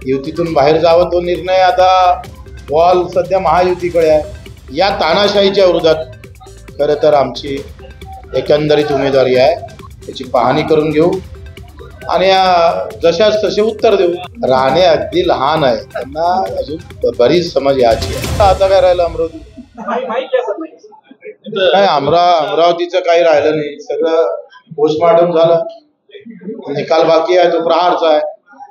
युतीतून बाहेर जावं तो निर्णय आता बॉल सध्या महायुतीकडे आहे। या तानाशाहीच्या विरोधात खरं तर आमची एकंदरीत उमेदवारी आहे, त्याची पाहणी करून घेऊ आणि जशाच तसे उत्तर देऊ। राणे अगदी लहान आहे, त्यांना अजून बरीच समज याची आहे। आता काय राहिलं अमरावती काय अमरावतीचं काही राहिलं नाही, सगळं पोस्टमॉर्टम झालं, निकाल बाकी आहे तो प्रहारचा आहे।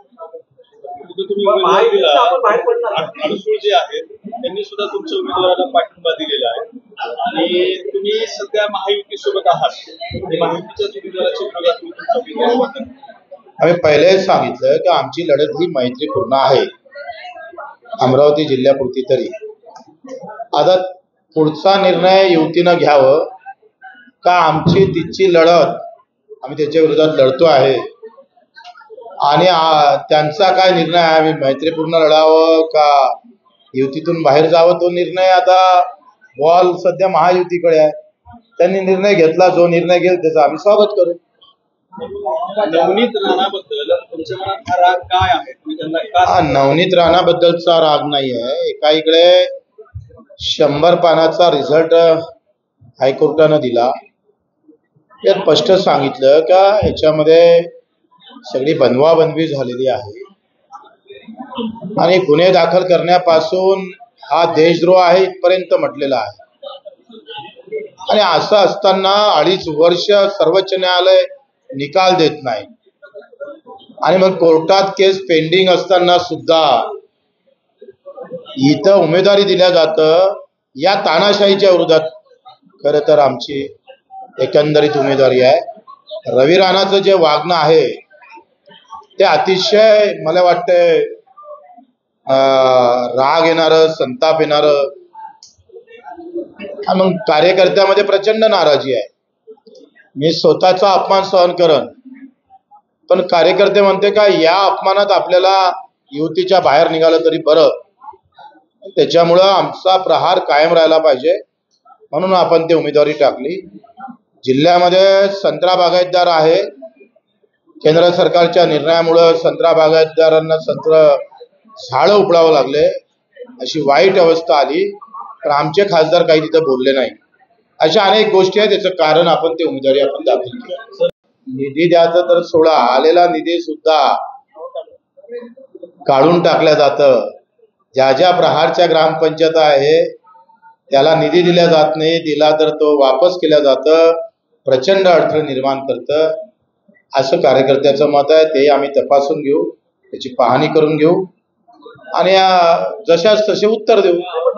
अडसूळ जे आहेत त्यांनी सुद्धा तुमच्या उमेदवाराला पाठिंबा दिलेला आहे आणि तुम्ही सध्या महायुती सोबत आहात। महायुतीच्या उमेदवाराची आम्ही पहिलेच सांगितलं की आमची लढत ही मैत्रीपूर्ण आहे, अमरावती जिल्ह्यापुरती तरी। आता पुढचा निर्णय युतीनं घ्यावं का आमची तिची लढत आम्ही त्याच्या विरोधात लढतो आहे आणि त्यांचा काय निर्णय आहे, आम्ही मैत्रीपूर्ण लढावं का युतीतून बाहेर जावं तो निर्णय आता बॉल सध्या महायुतीकडे आहे। त्यांनी निर्णय घेतला, जो निर्णय घेईल त्याचं आम्ही स्वागत करू। नवनीत राणाबद्दल तुमच्या मनात हा राग काय आहे? नवनीत राणाबद्दलचा राग नाही आहे। एका इकडे 100 पानाचा रिझल्ट हायकोर्टानं दिला, यात स्पष्ट सांगितलं का याच्यामध्ये सगळी बनवाबनवी झालेली आहे आणि गुन्हे दाखल करण्यापासून हा देशद्रोह आहे इथपर्यंत म्हटलेला आहे। आणि असं असताना 2.5 वर्ष सर्वोच्च न्यायालय निकाल देत नाही आणि मग कोर्टात केस पेंडिंग असताना सुद्धा इथं उमेदवारी दिल्या जातं। या तानाशाहीच्या विरोधात खरं तर आमची एकंदरीत उमेदवारी आहे। रवी राणाचं जे वागणं आहे ते अतिशय मला वाटतंय राग येणारं, संताप येणारं, मग कार्यकर्त्यामध्ये प्रचंड नाराजी आहे। मी स्वतःचा अपमान सहन करन, पण कार्यकर्ते म्हणते का या अपमानात आपल्याला युतीच्या बाहेर निघालं तरी बरं, त्याच्यामुळं आमचा प्रहार कायम राहायला पाहिजे म्हणून आपण ते उमेदवारी टाकली। जिल्ह्यामध्ये संत्रा बागायतदार आहे, केंद्र सरकारच्या निर्णयामुळं संत्रा बागायतदारांना झाडं उपडावं लागले, अशी वाईट अवस्था आली, पण आमचे खासदार काही तिथं बोलले नाही। अशा अनेक गोष्टी आहेत, त्याचं कारण आपण ते उमेदवारी आपण दाखल केली। निधी द्यायचं तर सोडा, आलेला निधी सुद्धा काढून टाकल्या जातं। ज्या ज्या प्रहारच्या ग्रामपंचायत आहे त्याला निधी दिला जात नाही, दिला तर तो वापस केला जातं, प्रचंड अडथळे निर्माण करतं, असं कार्यकर्त्याचं मत आहे। ते आम्ही तपासून घेऊ, त्याची पाहणी करून घेऊ आणि जशाच तसे उत्तर देऊ।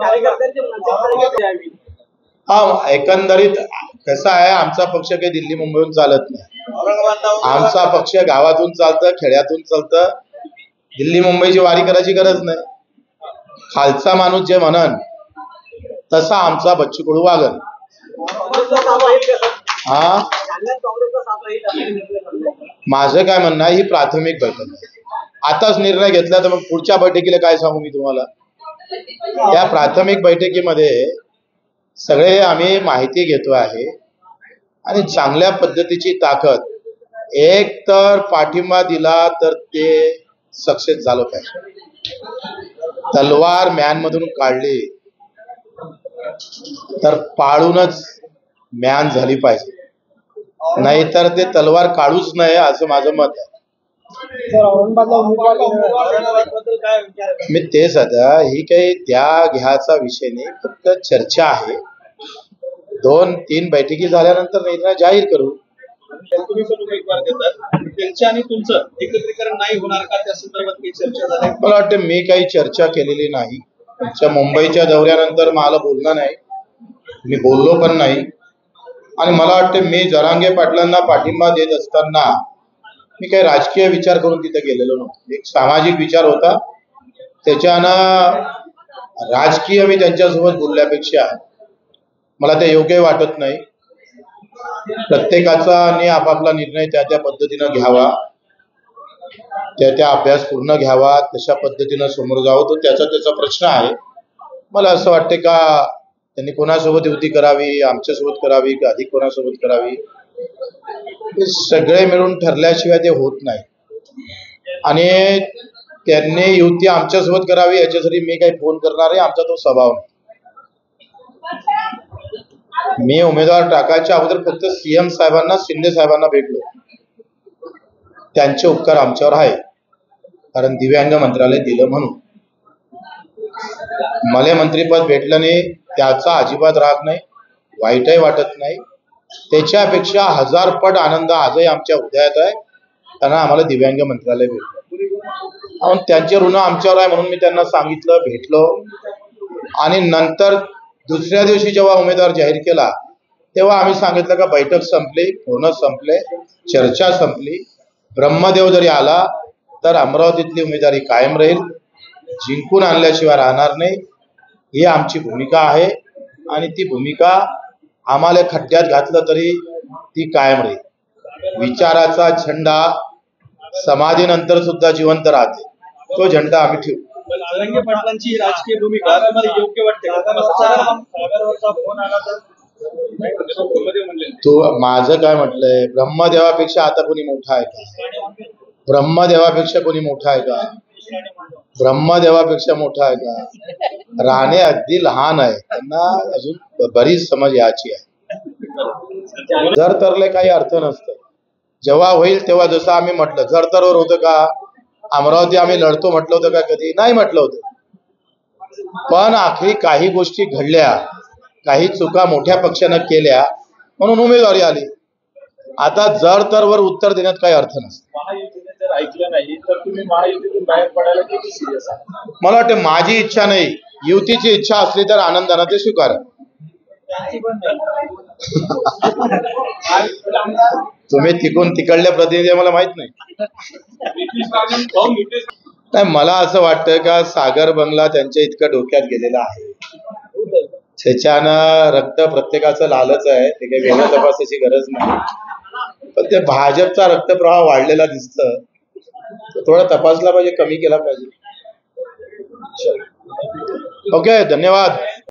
एकंदरीत कसं आहे, आमचा पक्ष काही दिल्ली मुंबईहून चालत नाही, आमचा पक्ष गावातून चालतं, खेड्यातून चालतं। दिल्ली मुंबईची वारी करायची गरज नाही। खालचा माणूस जे म्हणन तसा आमचा बच्चू कडू वागन। माझं काय म्हणणं आहे, ही प्राथमिक बैठक आहे, आताच निर्णय घेतला तर मग पुढच्या बैठकीला काय सांगू मी तुम्हाला। या प्राथमिक बैठकीमध्ये सगळे आम्ही माहिती घेतो आहे आणि चांगल्या पद्धतीची ताकद, एक तर पाठिंबा दिला तर ते सक्सेस झालं पाहिजे। तलवार म्यान मधून काढली तर पाळूनच म्यान झाली पाहिजे, नाहीतर ते तलवार काढूच नये असं माझं मत आहे। मी तेच आता ही काही त्या घ्यायचा विषय नाही, फक्त चर्चा आहे। 2-3 बैठकी झाल्यानंतर निर्णय जाहीर करू। तुम्ही पण उमेदवार देतात, त्यांच्या आणि तुमचं एकत्रीकरण नाही होणार का, त्या संदर्भात काही चर्चा झाली? मला वाटतं मी काही चर्चा केलेली नाही। तुमच्या मुंबईच्या दौऱ्यानंतर मला बोलणं नाही, मी बोललो पण नाही आणि मला वाटतं मी जरांगे पाटलांना पाठिंबा देत असताना मी काही राजकीय विचार करून तिथे गेलेलो नव्हतो। एक सामाजिक विचार होता, त्याच्यानं राजकीय मी त्यांच्यासोबत बोलल्यापेक्षा मला ते योग्य वाटत नाही। प्रत्येकाचा आणि आपापला निर्णय त्या त्या पद्धतीनं घ्यावा, त्या अभ्यास पूर्ण घ्यावा, तशा पद्धतीनं समोर जावं, तो त्याचा प्रश्न आहे। मला असं वाटते का त्यांनी कोणासोबत युती करावी, आमच्यासोबत करावी का अधिक कोणासोबत करावी, हे सगळे मिळून ठरल्याशिवाय ते होत नाही। आणि त्यांनी युती आमच्यासोबत करावी याच्यासाठी मी काही फोन करणार आहे, आमचा तो स्वभाव नाही. मी उमेदवार टाकायच्या अगोदर फक्त सीएम साहेबांना, शिंदे साहेबांना भेटलो. त्यांचे उपकार आमच्यावर आहे, कारण दिव्यांग मंत्रालय दिलं म्हणून. मला मंत्रीपद भेटलं नाही त्याचा अजिबात राग नाही, वाईटही वाटत नाही. त्याच्यापेक्षा 1000 पट आनंद आजही आमच्या हृदयात आहे, त्यांना आम्हाला दिव्यांग मंत्रालय भेटलं. त्यांचे ऋण आमच्यावर आहे म्हणून मी त्यांना सांगितलं, भेटलो. आणि नंतर दुसऱ्या दिवशी जेव्हा उमेदवार जाहीर केला तेव्हा आम्ही सांगितलं का बैठक संपली, फोन संपले, चर्चा संपली. ब्रह्मदेव जरी आला तर अमरावतीतली उमेदवारी कायम राहील, जिंकून आणल्याशिवाय राहणार नाही, ही आमची भूमिका आहे. आणि ती भूमिका आम्हाला खड्ड्यात घातलं तरी ती कायम राहील. विचाराचा झेंडा समाधीनंतर सुद्धा जिवंत राहते, तो झेंडा आम्ही ठेवू. जरांगे पाटलांची ही राजकीय भूमिका तुम्हाला योग्य वाटते का? तू माझं काय म्हटलंय, ब्रह्मदेवापेक्षा आता कोणी मोठा आहे का? ब्रह्मदेवापेक्षा कोणी मोठा आहे का? ब्रह्मदेवापेक्षा मोठा आहे का? राणे अगदी लहान आहे, त्यांना अजून बरीच समज याची आहे. जर तरले काही अर्थ नसतं. जेव्हा होईल तेव्हा, जसं आम्ही म्हटलं, जर तरवर होतं का? अमरावती आम्ही लढतो म्हटलं होतं का? कधी नाही म्हटलं होतं. पण आखरी काही गोष्टी घडल्या, काही चुका मोठ्या पक्षानं केल्या म्हणून उमेदवारी आली. आता जर तरवर उत्तर देण्यात काही अर्थ नसतो. महायुतीने जर ऐकलं नाही तर तुम्ही महायुतीतून बाहेर पडायला किती सिरियस आहात? मला वाटतं माझी इच्छा नाही, युतीची इच्छा असली तर आनंदाने ते स्वीकार. तुम्ही तिकडल्या प्रतिनिधी मला माहित नाही. नाही, मला असं वाटतं का सागर बंगला त्यांच्या इतकं डोक्यात गेलेला आहे, त्याच्यानं रक्त प्रत्येकाचं लालच आहे, ते काही वेगळं तपासायची गरज नाही. पण ते भाजपचा रक्तप्रवाह वाढलेला दिसतं, थोडा तपासला पाहिजे, कमी केला पाहिजे. ओके, धन्यवाद.